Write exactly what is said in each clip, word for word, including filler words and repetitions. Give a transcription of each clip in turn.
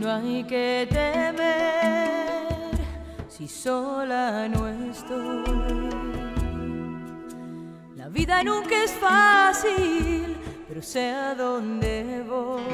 no hay que temer si sola no estoy. La vida nunca es fácil, pero sé a dónde voy.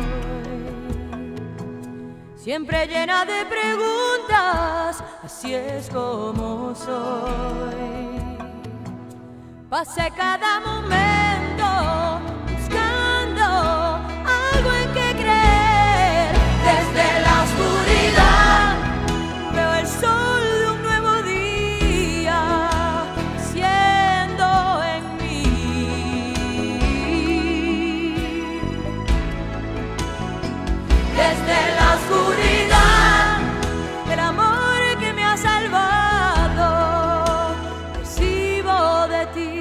Siempre llena de preguntas, así es como soy. Pasé cada momento buscando algo en que creer. Desde la oscuridad veo el sol de un nuevo día naciendo en mí. Desde la oscuridad, el amor que me ha salvado recibo de ti.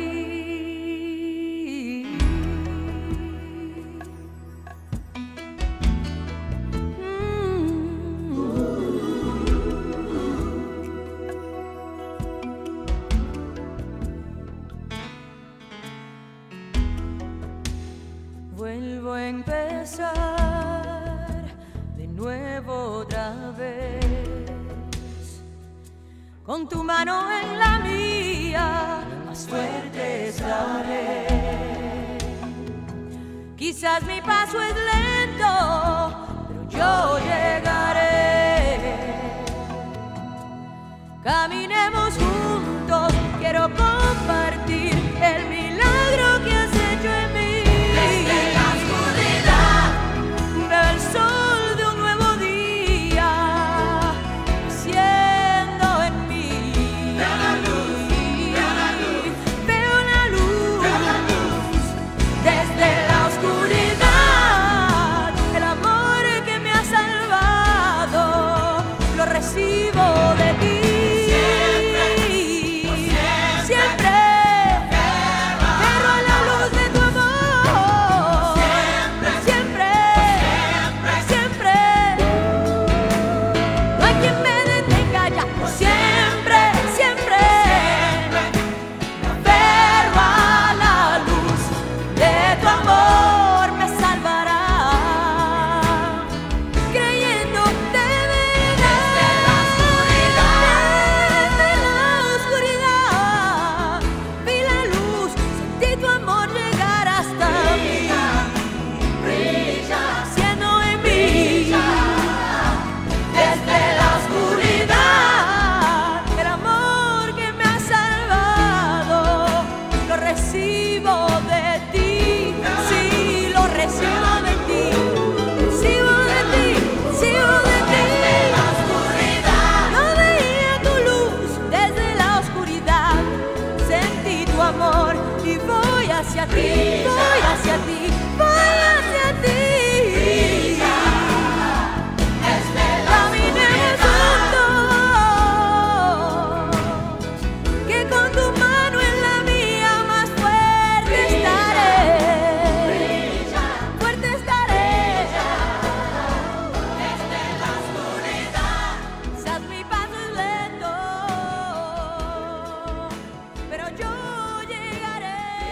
Vuelvo a empezar de nuevo otra vez, con tu mano en la mía, más fuerte estaré. Quizás mi paso es lento, pero yo llegaré. Caminemos juntos, quiero compartir el milagro que has hecho en mí. Desde la oscuridad veo el sol de un nuevo día naciendo en mí. Veo la luz, veo la luz, veo la luz, veo la luz. Desde la oscuridad, el amor que me ha salvado lo recibo de ti. Hacia ti, voy hacia ti, voy hacia ti. Caminemos juntos, que con tu mano en la mía más fuerte estaré. Fuerte estaré. Desde la oscuridad, quizás mi paso es lento, pero yo llegaré.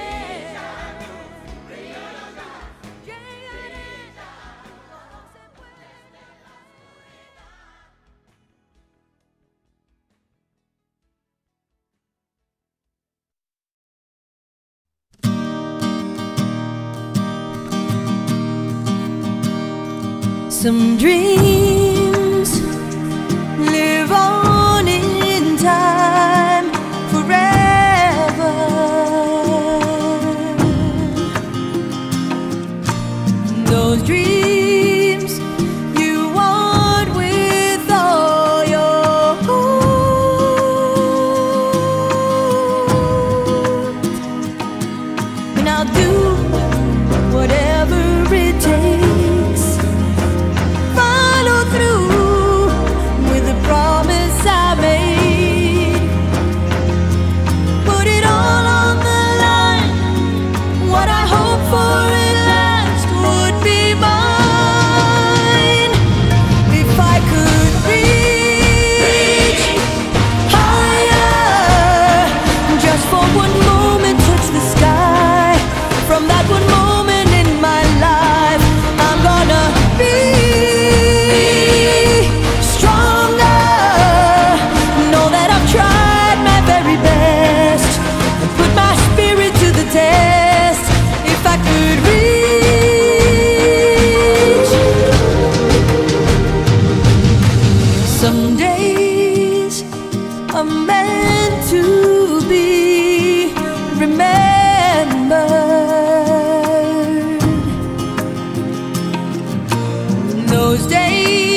Some dreams live on in time forever. Those dreams you want with all your heart. And I'll do whatever it takes. Follow those days.